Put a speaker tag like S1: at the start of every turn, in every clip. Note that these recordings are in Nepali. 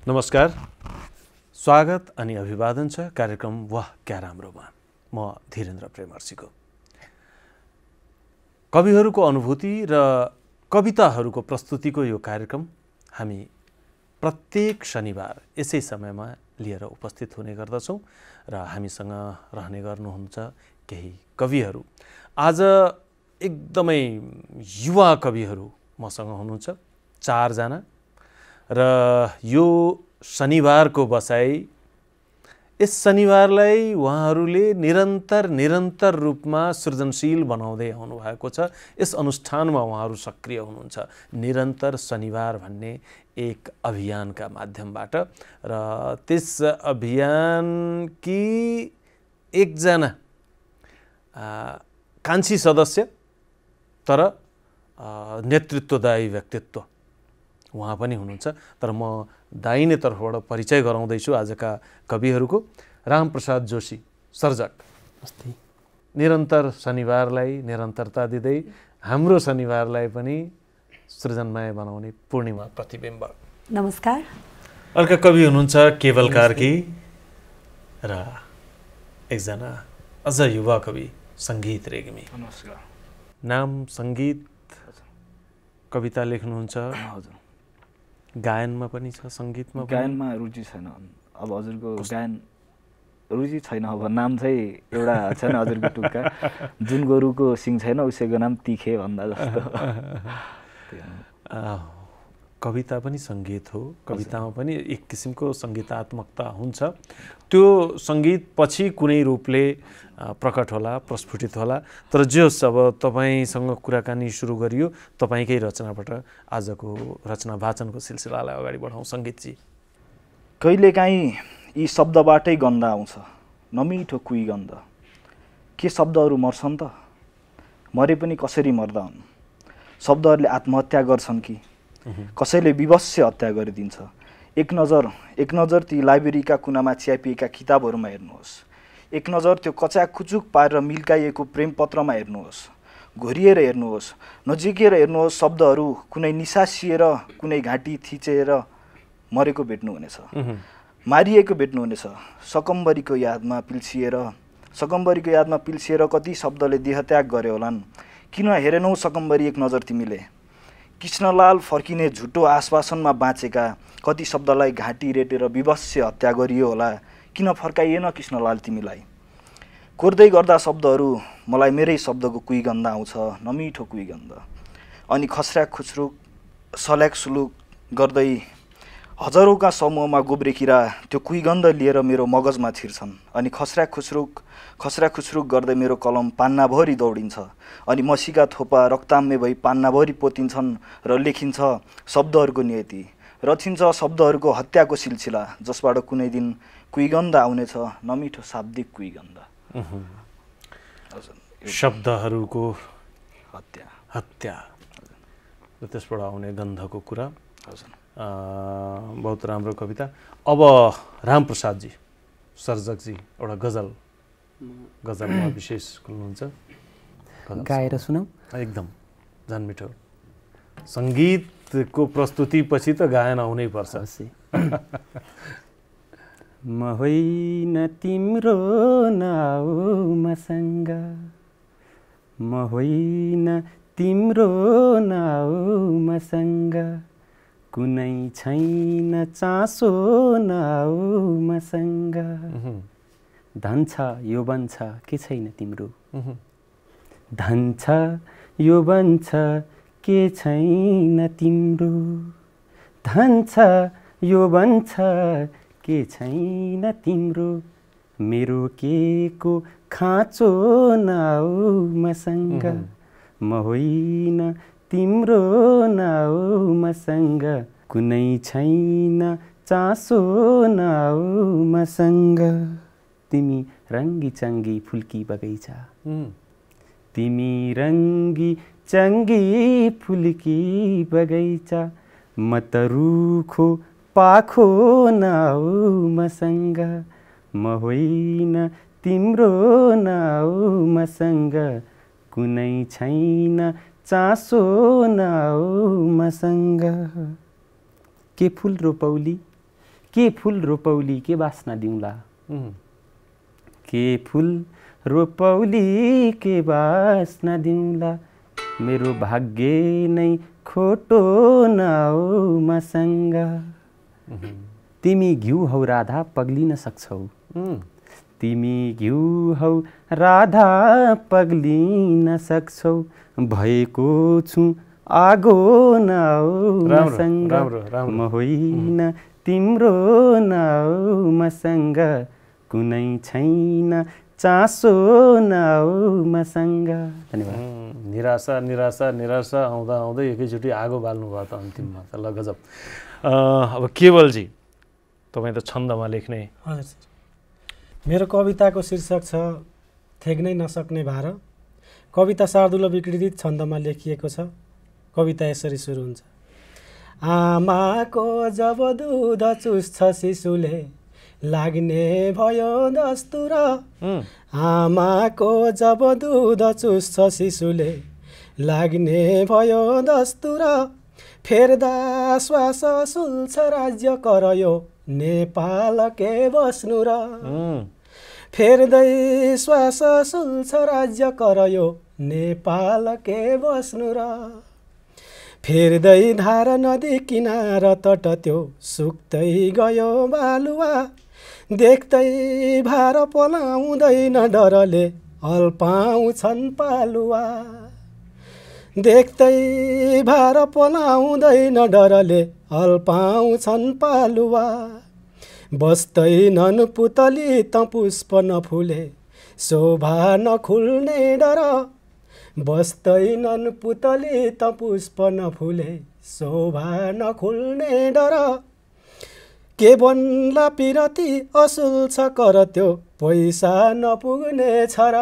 S1: नमस्कार, स्वागत अनि अभिवादन छ कार्यक्रम वाह क्या राम्रोमा। म धीरेन्द्र प्रेमर्सीको। कविहरूको अनुभूति र कविताहरूको प्रस्तुतिको यो कार्यक्रम हामी प्रत्येक शनिबार यसै समयमा लिएर उपस्थित हुने गर्दछौँ र हामीसँग रहने गर्नुहुन्छ केही कविहरू। आज एकदमै युवा कविहरू मसँग हुनुहुन्छ, 4 जना र यो शनिबारको बसाई, यस शनिबारलाई उहाँहरूले निरन्तर रूपमा सृजनशील बनाउँदै आउनु भएको छ। यस अनुष्ठानमा उहाँहरू सक्रिय हुनुहुन्छ, निरन्तर शनिबार भन्ने एक अभियानका माध्यमबाट। र त्यस अभियानकी एकजना कान्छी सदस्य तर नेतृत्वदायी व्यक्तित्व उहाँ पनि हुनुहुन्छ। तर म दाहिने तर्फबाट परिचय गराउँदैछु आजका कविहरूको। रामप्रसाद जोशी सर्जक, निरन्तर शनिबारलाई निरन्तरता दिँदै हाम्रो शनिबारलाई पनि सृजनमय बनाउने पूर्णिमा प्रतिबिम्ब।
S2: नमस्कार।
S1: अर्का कवि हुनुहुन्छ केवल कार्की र एकजना अझ युवा कवि सङ्गीत रेग्मी।
S3: नमस्कार।
S1: नाम सङ्गीत, कविता लेख्नुहुन्छ,
S3: हजुर।
S1: गायनमा पनि छ, सङ्गीतमा पनि?
S3: गायनमा रुचि छैन। अब हजुरको गायन रुचि छैन। अब नाम चाहिँ एउटा छ नि हजुरको टुक्का, जुन गोरुको सिङ छैन उसैको नाम तिखे भन्दा जस्तो।
S1: कविता पनि सङ्गीत हो, कवितामा पनि एक किसिमको सङ्गीतात्मकता हुन्छ। त्यो सङ्गीत पछि कुनै रूपले प्रकट होला, प्रस्फुटित होला। तर जे होस्, अब तपाईँसँग कुराकानी सुरु गरियो, तपाईँकै रचनाबाट आजको रचना वाचनको सिलसिलालाई अगाडि बढाउँ। सङ्गीतजी,
S3: कहिलेकाहीँ यी शब्दबाटै गन्ध आउँछ, नमिठो कुही गन्ध। के शब्दहरू मर्छन् त? मरे पनि कसरी मर्दा हुन्? शब्दहरूले आत्महत्या गर्छन् कि कसैले विवश्य हत्या गरिदिन्छ? एक नजर ती लाइब्रेरीका कुनामा च्यापिएका किताबहरूमा हेर्नुहोस्। एक नजर त्यो कचाकुचुक पारेर मिल्काइएको प्रेमपत्रमा हेर्नुहोस्। घोरिएर हेर्नुहोस्, नजिकेर हेर्नुहोस्। शब्दहरू कुनै निसासिएर, कुनै घाँटी थिचेर मरेको भेट्नुहुनेछ, मारिएको भेट्नुहुनेछ। सकम्बरीको यादमा पिल्सिएर कति शब्दले देहत्याग गरे होलान्। किन हेरेनौ सकम्बरी एक नजर तिमीले? कृष्णलाल फर्किने झुटो आश्वासनमा बाँचेका कति शब्दलाई घाँटी रेटेर विवश्य हत्या गरियो होला। किन फर्काइएन कृष्णलाल तिमीलाई? कोर्दै गर्दा शब्दहरू मलाई मेरै शब्दको कुही गन्ध आउँछ, नमिठो कुही गन्ध। अनि खस्र्याक खुच्रुक सल्याक सुलुक गर्दै हजारौँका समूहमा गोब्रेकिरा त्यो कुही गन्ध लिएर मेरो मगजमा छिर्छन्। अनि खस्र्याक खुच्रुक गर्दै मेरो कलम पान्नाभरि दौडिन्छ। अनि मसीका थोपा रक्ताम्य भई पान्नाभरि पोतिन्छन् र लेखिन्छ शब्दहरूको नियति, रचिन्छ शब्दहरूको हत्याको सिलसिला, जसबाट कुनै दिन कुही गन्ध आउनेछ, नमिठो शाब्दिक कुही गन्ध।
S1: शब्दहरूको
S3: हत्या
S1: र त्यसबाट आउने गन्धको कुरा।
S3: हजुर,
S1: बहुत राम्रो कविता। अब रामप्रसादजी सर्जकजी एउटा गजलमा विशेष हुनुहुन्छ,
S4: गाएर सुनाऊ।
S1: एकदम झन्मिठो। सङ्गीतको प्रस्तुतिपछि त गायन आउनै पर्छ।
S4: म होइन तिम्रो नाउ मसँग, म होइन तिम्रो नाउ मसँग, कुनै छैन चासो नाउ मसँग। धन छ यौवन छ के छैन तिम्रो? धन छ यौवन छ के छैन तिम्रो? धन छ यौवन छ के छैन तिम्रो? मेरो के को खाँचो नाउ मसँग, म होइन तिम्रो नाउ मसँग, कुनै छैन चासो नाउ मसँग। तिमी रङ्गी चङ्गी फुल्की बगैँचा, तिमी रङ्गी चङ्गी फुल्की बगैँचा, म त रुखो पाखो नाउ मसँग, म होइन तिम्रो नाउ मसँग, कुनै छैन चासो नाउ मसँग। के फुल रोपौली के फुल रोपौली के बास्ना दिउँला, के फुल रोपौली के बास्ना दिउँला, मेरो भाग्य नै खोटो नआऊ मसँग। तिमी घिउ हौ राधा पग्लिन सक्छौ, तिमी घिउ हौ राधा पग्लिन सक्छौ, भएको छु आगो नआऊ मसँग, म होइन तिम्रो नआऊ मसँग, कुनै छैन चासो नआऊ मसँग। धन्यवाद।
S1: निराशा निराशा निराशा आउँदा आउँदै एकैचोटि आगो बाल्नु भयो त अन्तिममा त। ल गजब। अब केवलजी तपाईँ त छन्दमा लेख्ने।
S2: हजुर सर, मेरो कविताको शीर्षक छ थेग्नै नसक्ने भार। कविता शार्दूल विकृत छन्दमा लेखिएको छ। कविता यसरी सुरु हुन्छ। आमाको जब दुध चुस्छ शिशुले, लाग्ने भयो दस्तुर। आमाको जब दुध चुस्छ शिशुले, लाग्ने भयो दस्तुर। फेर्दा श्वास सुल्छ राज्य करयो, नेपाल के बस्नु र। फेर्दै श्वास सुल्छ राज्य करयो, नेपाल के बस्नु र। फेर्दै धार नदी किनार तट त्यो, सुक्दै गयो बालुवा। देख्दै भार पलाउँदैन डरले, अल्पाउँछन् पालुवा। देख्दै भार पलाउँदैन डरले, अल्पाउँछन् पालुवा। बस्दैनन् पुतली त पुष्प नफुले, शोभा नखुल्ने डर। बस्दैनन् पुतली त पुष्प नफुले, शोभा नखुल्ने डर। के बन्ला पिरती असुल छ कर त्यो, पैसा नपुग्ने छ र।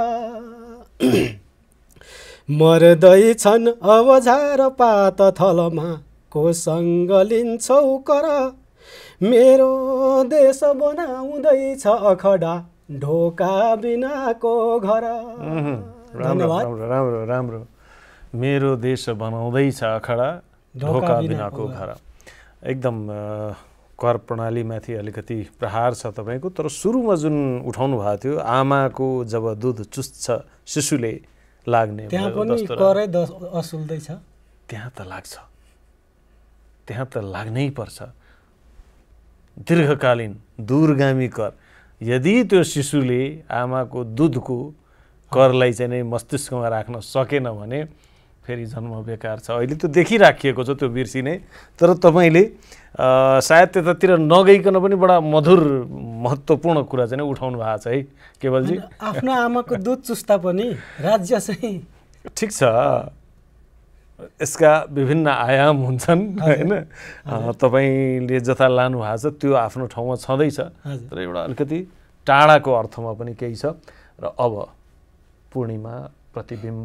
S2: मर्दैछन् अब झारपात थलमा, कोसँग लिन्छौ कर। मेरो देश बनाउँदैछ अखडा, ढोका बिनाको घर। धन्यवाद।
S1: राम्रो राम्रो। मेरो देश बनाउँदैछ अखडा, ढोका बिनाको घर। एकदम कर प्रणालीमाथि अलिकति प्रहार छ तपाईँको। तर सुरुमा जुन उठाउनु भएको थियो, आमाको जब दुध चुस्छ शिशुले, लाग्ने
S2: त्यहाँ पनि करै असुल्दैछ।
S1: त्यहाँ त लाग्छ, त्यहाँ त लाग्नै पर्छ। दीर्घकालीन दूरगामी कर। यदि त्यो शिशुले आमाको दुधको करलाई चाहिँ नै मस्तिष्कमा राख्न सकेन भने फेरि जन्म बेकार छ। अहिले त्यो देखिराखिएको छ, त्यो बिर्सिने। तर तपाईँले सायद त्यतातिर नगइकन पनि बडा मधुर महत्त्वपूर्ण कुरा चाहिँ उठाउनु भएको छ है केवलजी।
S2: आफ्नो आमाको दुध चुस्ता पनि राज्य चाहिँ
S1: ठिक छ, यसका विभिन्न आयाम हुन्छन् हैन। तपाईँले जता लानु भएको छ त्यो आफ्नो ठाउँमा छँदैछ, तर एउटा अलिकति टाढाको अर्थमा पनि केही छ। र अब पूर्णिमा प्रतिबिम्ब,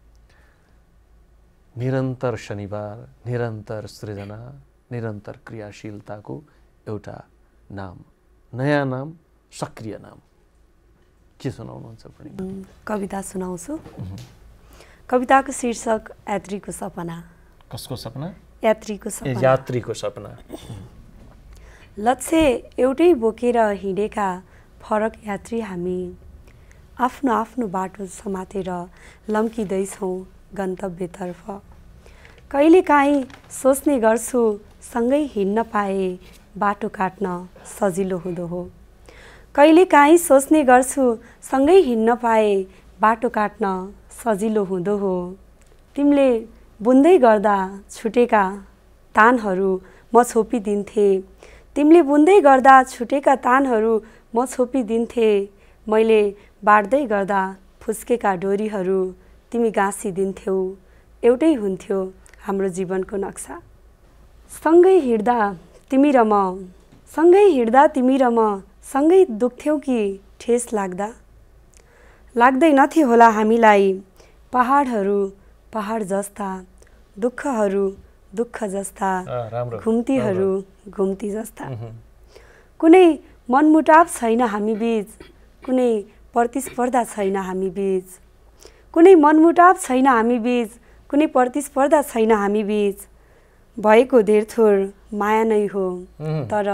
S1: निरन्तर शनिबार, निरन्तर सृजना, निरन्तर क्रियाशीलताको एउटा नाम, नयाँ नाम, सक्रिय नाम। के सुनाउनुहुन्छ पूर्णिमा?
S5: कविता सुनाउँछु। कविताको शीर्षक यात्रीको सपना।
S1: कसको सपना?
S5: यात्रीको सपना।
S1: यात्रीको सपना।
S5: लक्ष्य एउटै बोकेर हिँडेका फरक यात्री हामी, आफ्नो आफ्नो बाटो समातेर लम्किँदैछौँ गन्तव्यतर्फ। कहिलेकाहीँ सोच्ने गर्छु सँगै हिँड्न पाए बाटो काट्न सजिलो हुँदो हो। कहिलेकाहीँ सोच्ने गर्छु सँगै हिँड्न पाए बाटो काट्न सजिलो हुँदो हो। तिमीले बुन्दै गर्दा छुटेका तानहरू म छोपिदिन्थे। तिमीले बुन्दै गर्दा छुटेका तानहरू म छोपिदिन्थे। मैले बाँड्दै गर्दा फुस्केका डोरीहरू तिमी गाँसिदिन्थ्यौ। एउटै हुन्थ्यो हाम्रो जीवनको नक्सा। सँगै हिँड्दा तिमी र म, सँगै हिँड्दा तिमी र म, सँगै दुख्थ्यौ कि ठेस लाग्दैनथ्यो होला हामीलाई। पहाडहरू पहाड जस्ता, दुःखहरू दुःख जस्ता, घुम्तीहरू घुम्ती जस्ता। कुनै मनमुटाव छैन हामी बीच, कुनै प्रतिस्पर्धा छैन हामी बीच। कुनै मनमुटाव छैन हामी बीच, कुनै प्रतिस्पर्धा छैन हामी बीच। भएको धेरथोर माया नै हो, तर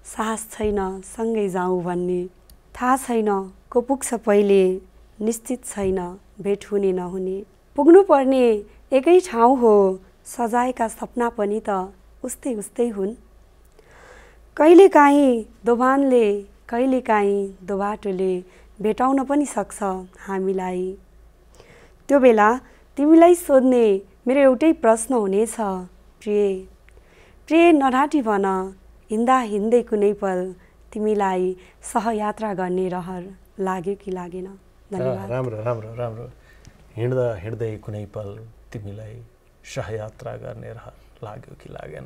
S5: साहस छैन सँगै जाउँ भन्ने, थाहा छैन को पुग्छ पहिले, निश्चित छैन भेट हुने नहुने। पुग्नुपर्ने एकै ठाउँ हो, सजाएका सपना पनि त उस्तै उस्तै हुन्। कहिलेकाहीँ दोभानले कहिलेकाहीँ दोबाटोले भेटाउन पनि सक्छ हामीलाई। त्यो बेला तिमीलाई सोध्ने मेरो एउटै प्रश्न हुनेछ, प्रिय प्रिय नढाँटी भन, हिँड्दा हिँड्दै कुनै पल तिमीलाई सहयात्रा गर्ने रहर लाग्यो कि लागेन? धन्यवाद।
S1: राम्रो राम्रो राम्रो। हिँड्दा हिँड्दै कुनै पल तिमीलाई सहयात्रा गर्ने रहर लाग्यो कि लागेन।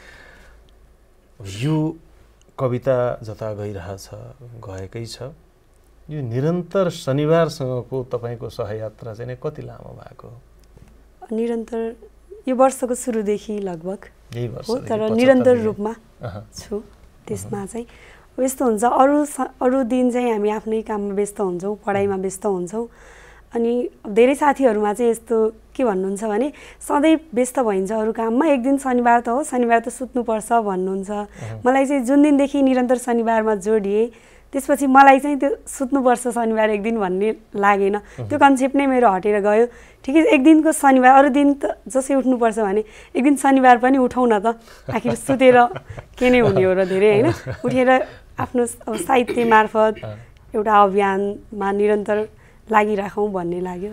S1: यो कविता जता गइरहेछ गएकै छ। यो निरन्तर शनिबारसँगको तपाईँको सहयात्रा चाहिँ नै कति लामो भएको?
S5: निरन्तर यो वर्षको सुरुदेखि लगभग
S1: यही वर्ष
S5: हो, तर निरन्तर रूपमा छु। त्यसमा चाहिँ यस्तो हुन्छ, अरू दिन चाहिँ हामी आफ्नै काममा व्यस्त हुन्छौँ, पढाइमा व्यस्त हुन्छौँ। अनि धेरै साथीहरूमा चाहिँ यस्तो के भन्नुहुन्छ भने सधैँ व्यस्त भइन्छ अरू काममा, एक दिन शनिबार त हो, शनिबार त सुत्नुपर्छ भन्नुहुन्छ। मलाई चाहिँ जुन दिनदेखि निरन्तर शनिबारमा जोडिए त्यसपछि मलाई चाहिँ त्यो सुत्नुपर्छ शनिबार एक दिन भन्ने लागेन। त्यो कन्सेप्ट नै मेरो हटेर गयो। ठिकै एक दिनको शनिबार, अरू दिन त जसै उठ्नुपर्छ भने एक दिन शनिबार पनि उठाउँ न त, आखिर सुतेर के नै हुने हो र धेरै होइन। उठेर आफ्नो साहित्य मार्फत एउटा अभियानमा निरन्तर लागिराखौँ भन्ने लाग्यो।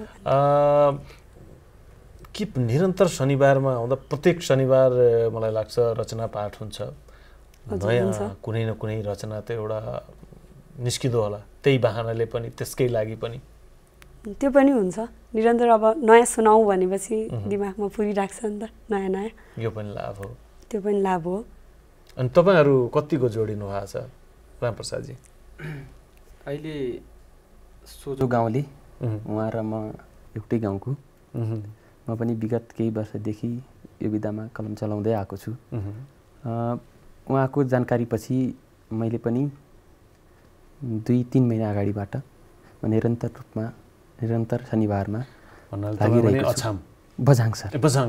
S1: कि निरन्तर शनिबारमा आउँदा प्रत्येक शनिबार मलाई लाग्छ रचना पाठ हुन्छ, नयाँ कुनै न कुनै रचना त एउटा निस्किँदो होला, त्यही बहानाले पनि त्यसकै लागि पनि
S5: त्यो पनि हुन्छ। निरन्तर अब नयाँ सुनाउँ भनेपछि दिमागमा पुरिराख्छ नि त नयाँ नयाँ,
S1: यो पनि लाभ हो,
S5: त्यो पनि लाभ हो।
S1: अनि तपाईँहरू कतिको जोडिनु भएको छ रामप्रसादजी?
S4: अहिले सोझो गाउँले उहाँ र म एउटै गाउँको। म पनि विगत केही वर्षदेखि यो विधामा कलम चलाउँदै आएको छु। उहाँको जानकारीपछि मैले पनि 2-3 महिना अगाडिबाट म निरन्तर रूपमा निरन्तर शनिबारमा लागिरहेको छु। बझाङ सर,
S1: बझाङ।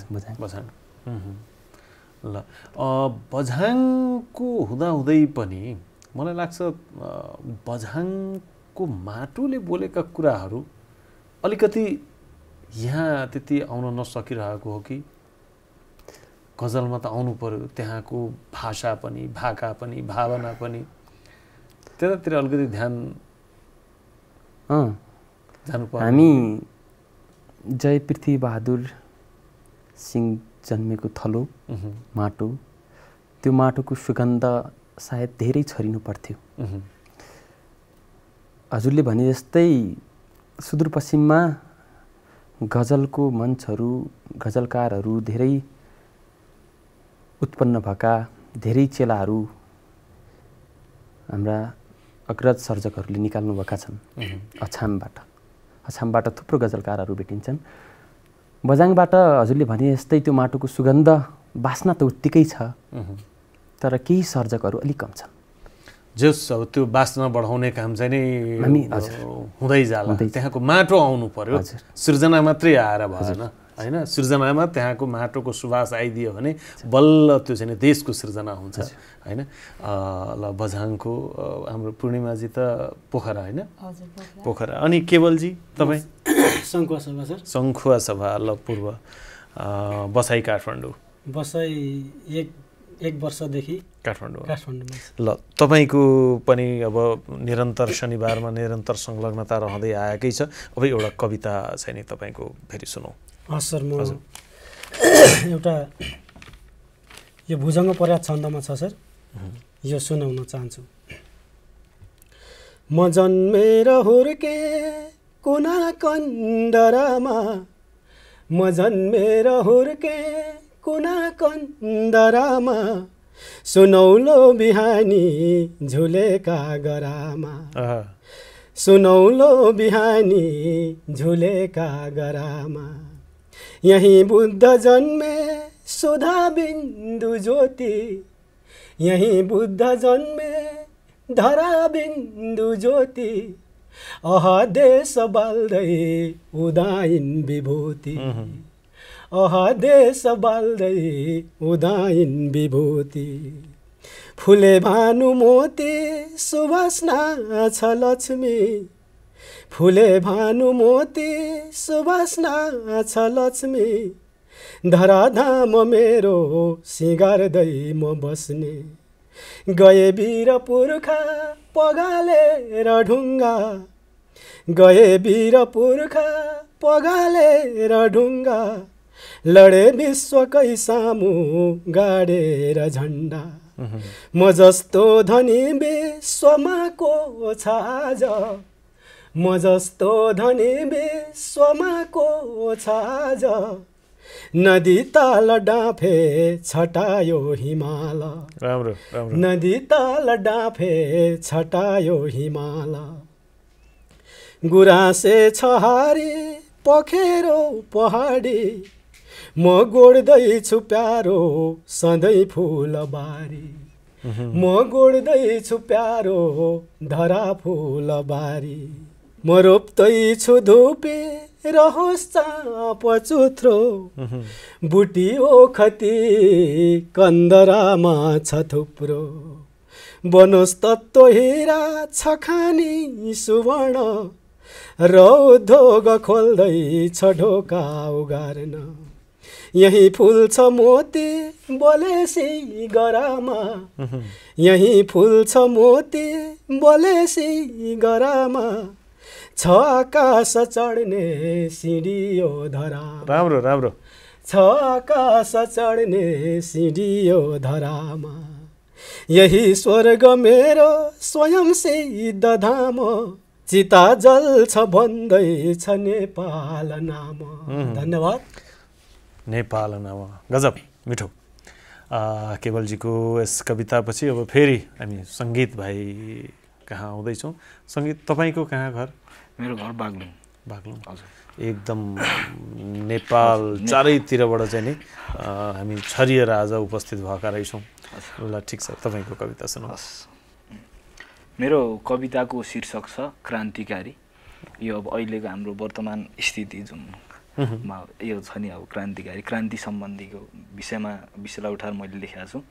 S1: ल बझाङको हुँदाहुँदै पनि मलाई लाग्छ बझाङको माटोले बोलेका कुराहरू अलिकति यहाँ त्यति आउन नसकिरहेको हो कि गजलमा त आउनु पर्यो, त्यहाँको भाषा पनि, भाका पनि, भावना पनि, त्यतातिर अलिकति ध्यान जानु पर्यो।
S4: हामी जय पृथ्वी बहादुर सिंह जन्मेको थलो माटो, त्यो माटोको सुगन्ध सायद धेरै छरिनु पर्थ्यो। हजुरले भने जस्तै सुदूरपश्चिममा गजलको मञ्चहरू, गजलकारहरू धेरै उत्पन्न भएका धेरै चेलाहरू हाम्रा अग्रज सर्जकहरूले निकाल्नुभएका छन्। अछामबाट थुप्रो गजलकारहरू भेटिन्छन्। बझाङबाट हजुरले भने जस्तै त्यो माटोको सुगन्ध बास्ना त उत्तिकै छ, तर केही सर्जकहरू अलिक कम छन्।
S1: जस अब त्यो बास्ना बढाउने काम चाहिँ नै हुँदै जाला, त्यहाँको माटो आउनु पर्यो। सृजना मात्रै आएर भएन होइन, सृजनामा त्यहाँको माटोको सुवास आइदियो भने बल्ल त्यो चाहिँ देशको सृजना हुन्छ होइन। ल बझाङको हाम्रो पूर्णिमाजी त पोखरा होइन? पोखरा। अनि केवलजी तपाईँ?
S2: सङ्खुवा सभा सर।
S1: सङ्खुवा सभा, ल पूर्व। बसाइ काठमाडौँ?
S2: बसाइ एक वर्षदेखि काठमाडौँमा।
S1: ल तपाईँको पनि अब निरन्तर शनिबारमा निरन्तर संलग्नता रहँदै आएकै छ। अब एउटा कविता चाहिँ नि तपाईँको फेरि सुनौ।
S2: हस् सर, म एउटा यो भुजङ्ग पर्याप्त छन्दमा छ सर, यो सुनाउन चाहन्छु। म जन्मेर हुर्के कुना कन्दरामा, म जन्मेर हुर्के कुना कन्दरामा, सुनौलो बिहानी झुलेका गरामा, सुनौलो बिहानी झुलेका गरामा, यही बुद्ध जन्मे सुधा बिन्दु ज्योति, यही बुद्ध जन्मे धरा बिन्दु ज्योति, अह देश बाल्दै उदाइन विभूति, अह देश बाल्दै उदाइन विभूति, फुले भानु मोती सुवासना छ लक्ष्मी फुले भानु मोती सुवासना छ लक्ष्मी धराधाम मेरो सिँगार्दै म बस्ने गए वीर पुर्खा पगालेर ढुङ्गा गए वीर पुर्खा पगालेर ढुङ्गा लडे विश्वकै सामु गाडेर झन्डा म जस्तो धनी विश्वमा को छ आज म जस्तो धनी विश्वमा को छ आज नदी ताल डाँफे छटायो हिमाल
S1: राम्रो राम्रो
S2: नदी ताल डाँफे छटायो हिमाल गुराँसे छहारी पखेरो पहाडी म गोड्दैछु प्यारो सधैँ फुलबारी म गोड्दैछु प्यारो धरा फुलबारी म रोप्दैछु धुपी रहोस् चाँप चुथ्रो बुटी ओखती कन्दरामा छ थुप्रो बनोस् तत्त्व हिरा छ खानी सुवर्ण र उद्योग खोल्दैछ ढोका उगार्न यही फुल्छ मोती बोलेसी गरामा यही फुल्छ मोती बोलेसी गरामा छ आकाश चढ्ने सिडियो धरा
S1: राम्रो राम्रो
S2: छ आकाश चढ्ने सिडियो धरामा यही स्वर्ग मेरो स्वयं सिद्ध धाम चिता जल्छ भन्दैछ नेपाल नाम धन्यवाद
S1: नेपाल नाम गजब मिठो केवलजीको यस कवितापछि अब फेरि हामी सङ्गीत भाइ कहाँ आउँदैछौँ सङ्गीत तपाईँको कहाँ घर
S3: मेरो घर बागलुङ
S1: बागलुङ
S3: हजुर
S1: एकदम नेपाल चारैतिरबाट चाहिँ नि हामी छरिएर आज उपस्थित भएका रहेछौँ ल ठिक छ तपाईँको कविता सुन्नुहोस्
S3: मेरो कविताको शीर्षक छ क्रान्तिकारी यो अब अहिलेको हाम्रो वर्तमान स्थिति जुन यो छ नि अब क्रान्तिकारी क्रान्ति सम्बन्धीको विषयलाई उठाएर मैले लेखेको छु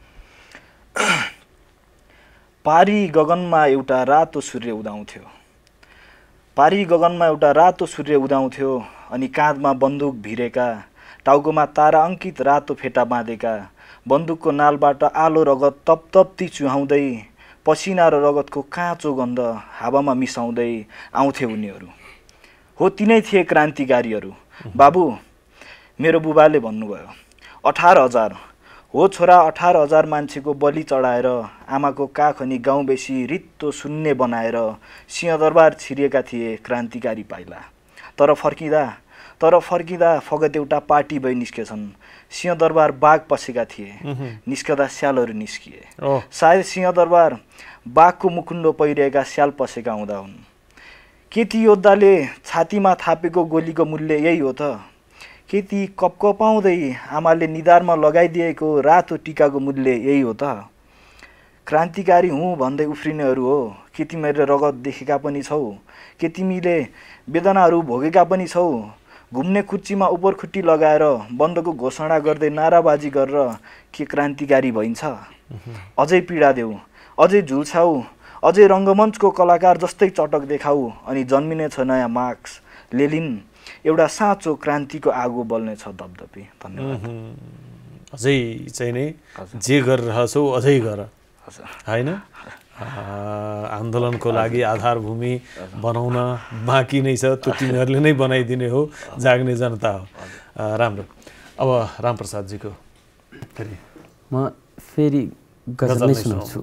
S3: पारी गगनमा एउटा रातो सूर्य उदाउँथ्यो पारी गगनमा एउटा रातो सूर्य उदाउँथ्यो अनि काँधमा बन्दुक भिरेका टाउकोमा तारा अङ्कित रातो फेटा बाँधेका बन्दुकको नालबाट आलो रगत तपतप्ती चुहाउँदै पसिना र रगतको काँचो गन्ध हावामा मिसाउँदै आउँथे उनीहरू हो तिनै थिए क्रान्तिकारीहरू बाबु मेरो बुबाले भन्नुभयो 18,000 हो छोरा 18,000 मान्छेको बलि चढाएर आमाको काख अनि गाउँ बेसी रित्तो शून्य बनाएर सिंहदरबार छिरिएका थिए क्रान्तिकारी पाइला तर फर्किँदा फगत एउटा पार्टी भई निस्केछन् सिंहदरबार बाघ पसेका थिए निस्कदा स्यालहरू निस्किए सायद सिंहदरबार बाघको मुकुण्डो पहिरिएका स्याल पसेका हुँदा हुन् के ती योद्धाले छातीमा थापेको गोलीको मूल्य यही हो त के ती कपकपाउँदै आमाले निधारमा लगाइदिएको रातो टिकाको मूल्य यही हो त क्रान्तिकारी हुँ भन्दै उफ्रिनेहरू हो के तिमीहरूले रगत देखेका पनि छौ के तिमीले वेदनाहरू भोगेका पनि छौ घुम्ने कुर्चीमा उपरखुट्टी लगाएर बन्दको घोषणा गर्दै नाराबाजी गरेर के क्रान्तिकारी भइन्छ अझै पीडा देऊ अझै झुल्छाऊ अझै रङ्गमञ्चको कलाकार जस्तै चटक देखाऊ अनि जन्मिनेछ नयाँ मार्क्स लेनिन एउटा साँचो क्रान्तिको आगो बल्नेछ दपदपी धन्यवाद
S1: अझै चाहिँ नि जे गरिरहेछौ अझै गर हैन आन्दोलनको लागि आधारभूमि बनाउन बाँकी नै छ त्यो तिमीहरूले नै बनाइदिने हो जाग्ने जनता हो राम्रो अब रामप्रसादजीको फेरि
S4: म फेरि गजल नै सुनाउँछु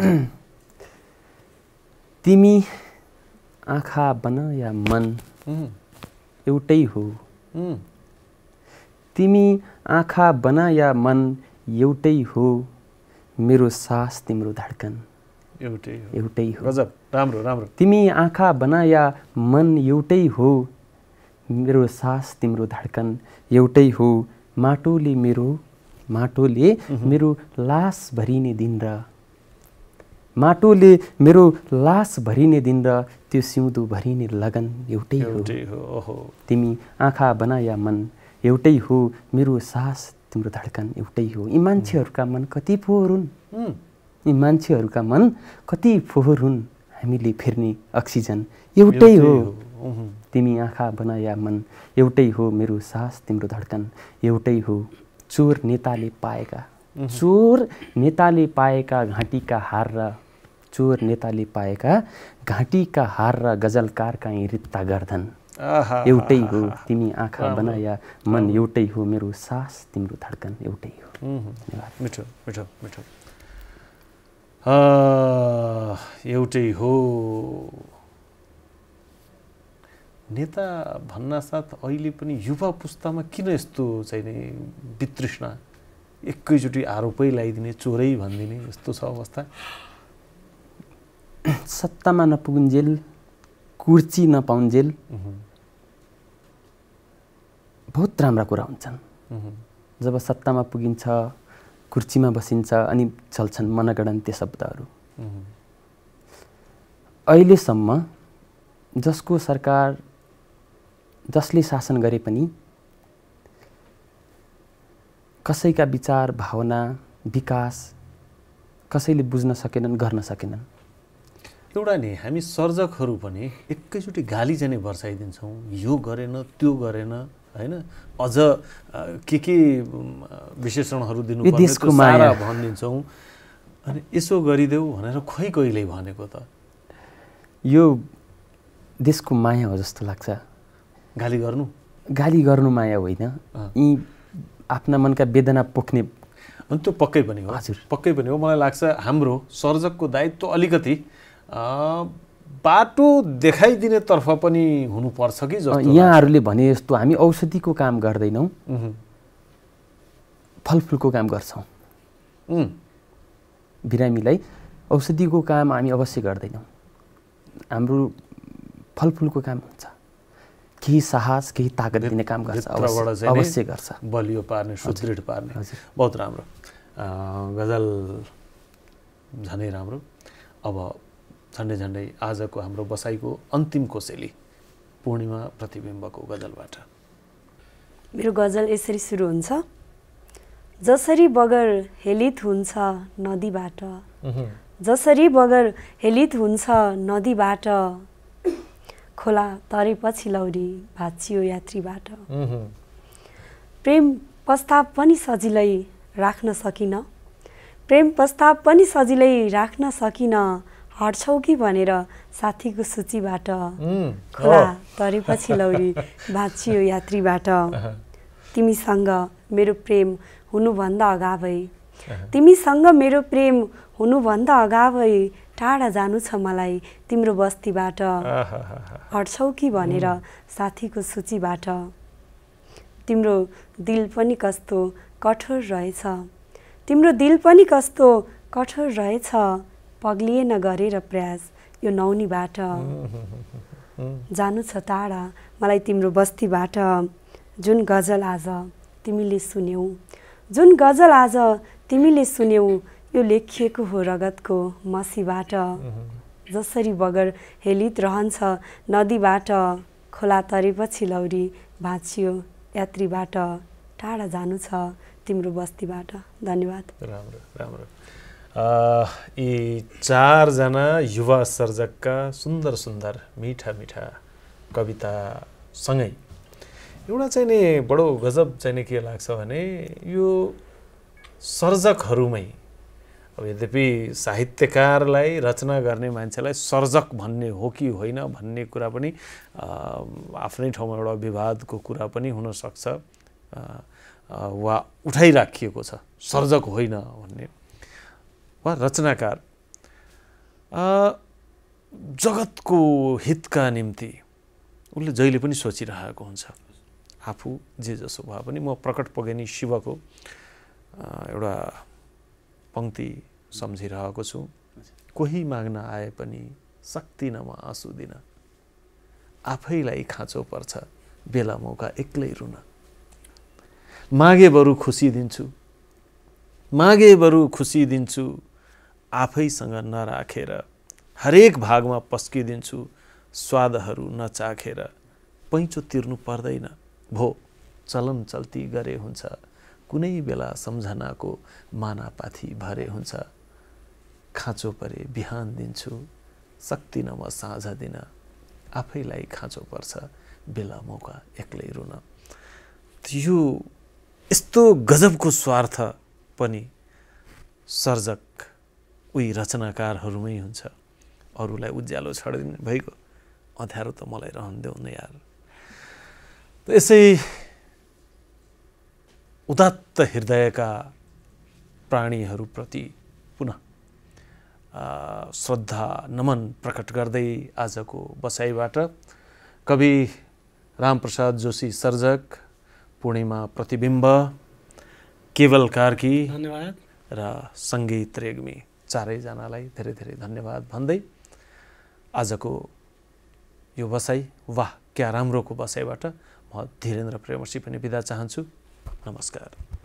S4: तिमी आँखा बन या मन एउटै हो तिमी आँखा बना या मन एउटै हो मेरो सास तिम्रो धड्कन एउटै हो
S1: गजब राम्रो राम्रो
S4: तिमी आँखा बना या मन एउटै हो मेरो सास तिम्रो धड्कन एउटै हो माटोले मेरो लास भरिने दिन र माटोले मेरो लास भरिने दिन र त्यो सिउँदो भरिने लगन एउटै हो तिमी आँखा बना या मन एउटै हो मेरो सास तिम्रो धड्कन एउटै हो यी मान्छेहरूका मन कति फोहोर हुन् यी मान्छेहरूका मन कति फोहोर हुन्, हामीले फेर्ने अक्सिजन एउटै हो। तिमी आँखा बनाया मन एउटै हो, मेरो सास तिम्रो धड्कन एउटै हो। चोर नेताले पाएका घाँटीका हार र चोर नेताले पाएका घाँटीका हार र गजलकारका रित्ता गर्दन एउटै हो। तिमी आँखा बनाया मन एउटै हो, मेरो सास तिम्रो धड्कन एउटै हो।
S1: मिठो मिठो मिठो। एउटै हो नेता भन्नासाथ अहिले पनि युवा पुस्तामा किन यस्तो चाहिँ नि वितृष्णा, एकैचोटि आरोपै लगाइदिने, चोरै भनिदिने यस्तो छ अवस्था?
S4: सत्तामा नपुगुन्जेल, कुर्सी नपाउन्जेल बहुत राम्रा कुरा हुन्छन्। जब सत्तामा पुगिन्छ, कुर्सीमा बसिन्छ, अनि चल्छन् मनगढन्ते शब्दहरू। अहिलेसम्म जसको सरकार, जसले शासन गरे पनि कसैका विचार, भावना, विकास कसैले बुझ्न सकेनन्, गर्न सकेनन्।
S1: एउटा नि हामी सर्जकहरू पनि एकैचोटि गाली चाहिँ बर्साइदिन्छौँ, यो गरेन त्यो गरेन हैन, अझ के विशेषणहरू दिनुपर्ने त्यो सारा भनिदिन्छौँ। अनि यसो गरिदेऊ भनेर खोइ कहिल्यै भनेको त
S4: यो देशको माया हो जस्तो लाग्छ।
S1: गाली गर्नु माया होइन, यी आफ्ना मनका वेदना पोख्ने। अनि त्यो पक्कै पनि हो। हजुर, पक्कै पनि हो। मलाई लाग्छ हाम्रो सर्जकको दायित्व अलिकति बाटो देखाइदिने तर्फ पनि हुनुपर्छ कि जस्तो।
S4: यहाँहरूले भने जस्तो हामी औषधिको काम गर्दैनौँ, फलफुलको काम गर्छौँ। बिरामीलाई औषधिको काम हामी अवश्य गर्दैनौँ, हाम्रो फलफुलको काम हुन्छ। केही साहस, केही ताकत दिने काम गर्छ, अवश्य गर्छ,
S1: बलियो पार्ने, सुदृढ पार्ने। बहुत राम्रो गजल, झनै राम्रो। अब झन्डै आजको हाम्रो बसाइको अन्तिम कोसेली पूर्णिमा प्रतिबिम्बको गजलबाट।
S5: मेरो गजल यसरी सुरु हुन्छ। जसरी बगर हेलित हुन्छ नदीबाट, जसरी बगर हेलित हुन्छ नदीबाट, खोला तरेपछि लौरी भाँचियो यात्रीबाट। प्रेम प्रस्ताव पनि सजिलै राख्न सकिन, प्रेम प्रस्ताव पनि सजिलै राख्न सकिन, हट्छौ कि भनेर साथीको सूचीबाट, खोला तरेपछि लौरी भाँचियो यात्रीबाट। तिमीसँग मेरो प्रेम हुनुभन्दा अगावै, तिमीसँग मेरो प्रेम हुनुभन्दा अगावै, टाढा जानु छ मलाई तिम्रो बस्तीबाट, हट्छौ कि भनेर साथीको सूचीबाट। तिम्रो दिल पनि कस्तो कठोर रहेछ, तिम्रो दिल पनि कस्तो कठोर रहेछ, पग्लिएन गरेर प्रयास यो नौनीबाट, जानु छ टाढा मलाई तिम्रो बस्तीबाट। जुन गजल आज तिमीले सुन्यौ, जुन गजल आज तिमीले सुन्यौ, यो लेखिएको हो रगतको मसीबाट। जसरी बगर हेलित रहन्छ नदीबाट, खोला तरेपछि लौरी भाँचियो यात्रीबाट, टाढा जानु छ तिम्रो बस्तीबाट। धन्यवाद।
S1: राम्रो राम्रो। यी चारजना युवा सर्जकका सुन्दर सुन्दर मिठा मिठा कवितासँगै एउटा चाहिँ नि बडो गजब चाहिँ नि के लाग्छ भने यो सर्जकहरूमै, अब यद्यपि साहित्यकारलाई, रचना गर्ने मान्छेलाई सर्जक भन्ने हो कि होइन भन्ने कुरा पनि आफ्नै ठाउँमा एउटा विवादको कुरा पनि हुनसक्छ वा उठाइराखिएको छ, सर्जक होइन भन्ने। वा रचनाकार जगतको हितका निम्ति उसले जहिले पनि सोचिरहेको हुन्छ। आफू जे जसो भए पनि म प्रकट पगेनी शिवको एउटा पंक्ति सम्झिरहेको छु। कोही माग्न आए पनि सक्दिन म आँसु दिन, आफैलाई खाँचो पर्छ बेला मौका एक्लै रुन। मागे बरु खुसी दिन्छु, मागे बरु खुसी दिन्छु, आफैसँग नराखेर, हरेक भागमा पस्किदिन्छु, स्वादहरू नचाखेर, पैँचो तिर्नु पर्दैन भो, चलन चल्ती गरे हुन्छ, कुनै बेला सम्झनाको मानापाथी भरे हुन्छ। खाँचो परे बिहान दिन्छु, सक्दिन म साँझ दिन, आफैलाई खाँचो पर्छ बेला मौका एक्लै रुन। यो यस्तो गजबको स्वार्थ पनि सर्जक उही रचनाकारहरूमै हुन्छ। अरूलाई उज्यालो छाडिदिने भइगयो, अँध्यारो त मलाई रहन देऊ न यार। यसै उदात्त हृदयका प्राणीहरूप्रति पुनः श्रद्धा नमन प्रकट गर्दै आजको बसाइबाट कवि रामप्रसाद जोशी सर्जक, पूर्णिमा प्रतिबिम्ब, केवल कार्की
S2: धन्यवाद
S1: र सङ्गीत रेग्मी चारैजनालाई धेरै धेरै धन्यवाद भन्दै आजको यो बसाइ वाह क्या राम्रोको बसाइबाट म धीरेन्द्र प्रेमसी पनि बिदा चाहन्छु। नमस्कार।